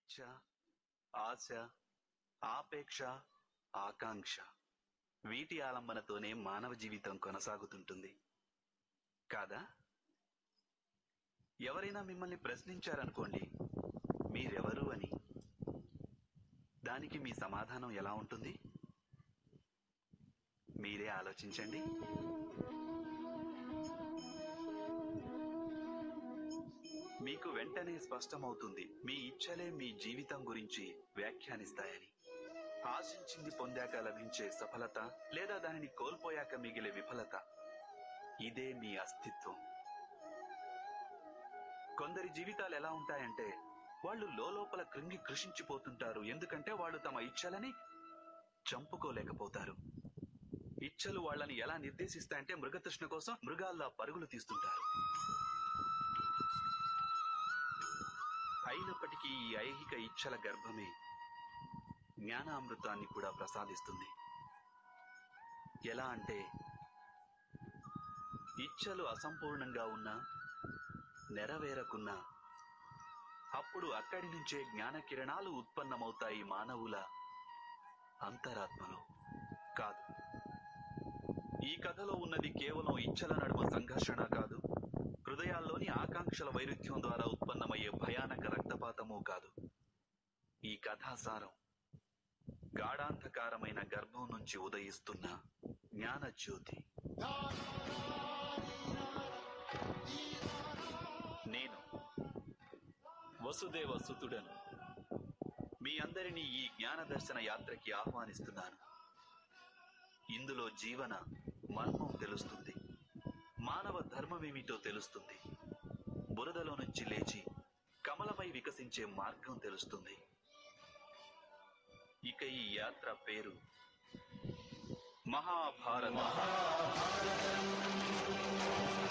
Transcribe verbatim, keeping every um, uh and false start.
ఇచ్ఛ, ఆశ, ఆపేక్ష, ఆకాంక్ష వీటి ఆలంబనతోనే మానవ జీవితం కొనసాగుతుంటుంది కాదా? ఎవరైనా మిమ్మల్ని ప్రశ్నించారనుకోండి, మీరెవరు అని. దానికి మీ సమాధానం ఎలా ఉంటుంది? మీరే ఆలోచించండి. మీకు వెంటనే స్పష్టమవుతుంది, మీ ఇచ్చలే మీ జీవితం గురించి వ్యాఖ్యానిస్తాయని. ఆశించింది పొందాక లభించే సఫలత లేదా దానిని కోల్పోయాక మిగిలే విఫలత, ఇదే మీ అస్తిత్వం. కొందరి జీవితాలు ఎలా ఉంటాయంటే, వాళ్ళు లోపల కృంగి కృషించిపోతుంటారు. ఎందుకంటే వాళ్ళు తమ ఇచ్చలని చంపుకోలేకపోతారు. ఇచ్చలు వాళ్ళని ఎలా నిర్దేశిస్తాయంటే, మృగతృష్ణ కోసం మృగాల్లా పరుగులు తీస్తుంటారు. అయినప్పటికీ ఈ ఐహిక ఇచ్చల గర్భమే జ్ఞానామృతాన్ని కూడా ప్రసాదిస్తుంది. ఎలా అంటే, ఇచ్చలు అసంపూర్ణంగా ఉన్నా, నెరవేరకున్నా, అప్పుడు అక్కడి నుంచే జ్ఞాన కిరణాలు ఉత్పన్నమవుతాయి మానవుల అంతరాత్మలో. కాదు, ఈ కథలో ఉన్నది కేవలం ఇచ్చల నడుమ సంఘర్షణ కాదు, హృదయాల్లోని ఆకాంక్షల వైరుధ్యం ద్వారా ఉత్పన్నమయ్యే భయానక రక్తపాతమూ కాదు. ఈ కథాసారం గాఢాంధకారమైన గర్భం నుంచి ఉదయిస్తున్న జ్ఞానజ్యోతి. నేను వసుదేవ సుతుడను. మీ అందరినీ ఈ జ్ఞాన దర్శన యాత్రకి ఆహ్వానిస్తున్నాను. ఇందులో జీవన మర్మం తెలుస్తుంది, మానవ ధర్మమేమిటో తెలుస్తుంది, బురదలో నుంచి లేచి కమలమై వికసించే మార్గం తెలుస్తుంది. ఇక ఈ యాత్ర పేరు మహాభారతం.